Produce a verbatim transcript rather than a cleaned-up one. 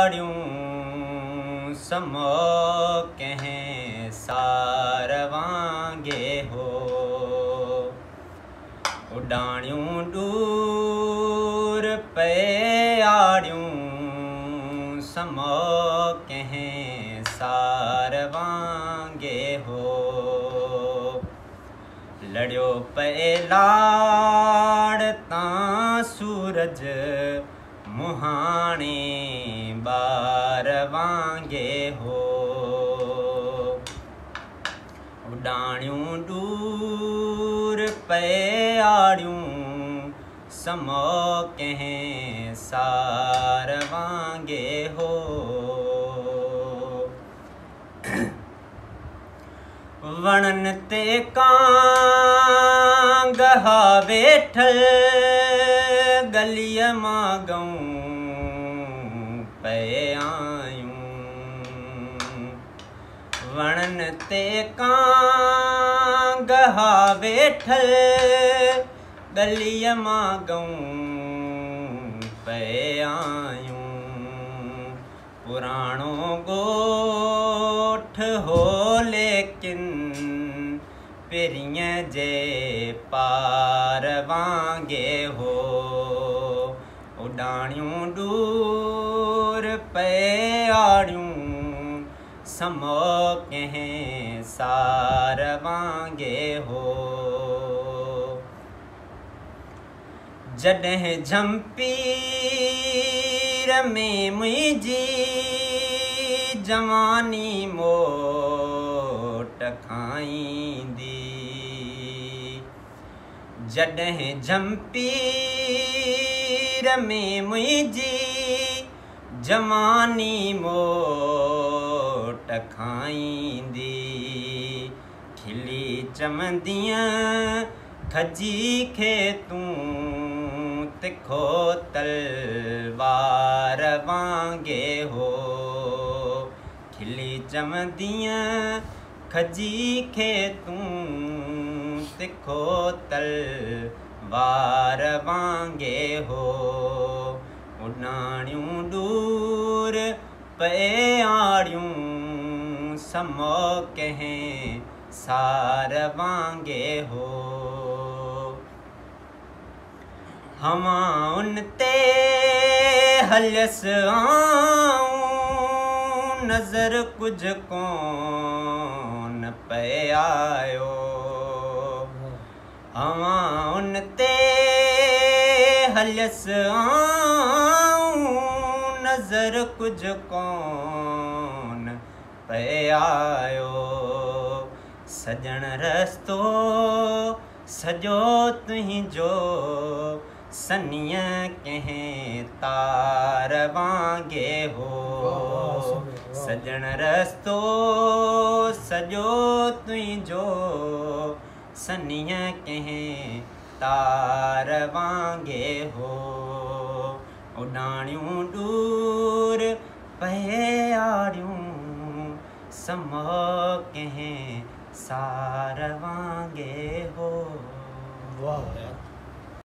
आड़ियूं समो कहें सार वांगे हो। उडाणियूं दूर पे आड़ियूं समो कहें सार वांगे हो। लड़ियो पे लाड़ तां सूरज मुहाणे बार वांगे हो। उडाणियूं दूर पे आड़ियूं समो कहें सार वांगे हो। वणन ते कां गहा वेठल गलीअ मां गऊं पे आयूं। वणन ते कां गहा वेठल गलीअ मां गऊं पे आयूं। पुराणो गोठ हो लेकिन पेरियां जे पार वांगे हो। उडाणियूं दूर पे आड़ियूं समो कहें सार वांगे हो। जॾहिं झंपीर में मुंहिंजी जवानी मोट खाईंदी। जॾहिं झंपीर में मुंहिंजी जवानी मोट खाईंदी। खिली चवंदीअ खजी खे तूं तिखो तलवार वांगे हो। खिली चवंदीअ खजी खे तूं तिखो तलवार वांगे हो। उडाणियूं दूर पे आड़ियूं समो कहें सार वांगे हो। हवाउन ते हलियस आऊं नज़र कुछ कोन पे आयो। हवाउन ते हलियस आऊं नज़र कुछ कोन पे आयो। सजण रस्तो सजो तुंहिंजो सनिया कहें तार वांगे हो। सजण रस्तो सजो तुंहिंजो सनिया कहें तार वांगे हो। उडाणियूं दूर पे आड़ियूं समो कहें सार वांगे हो। वाह।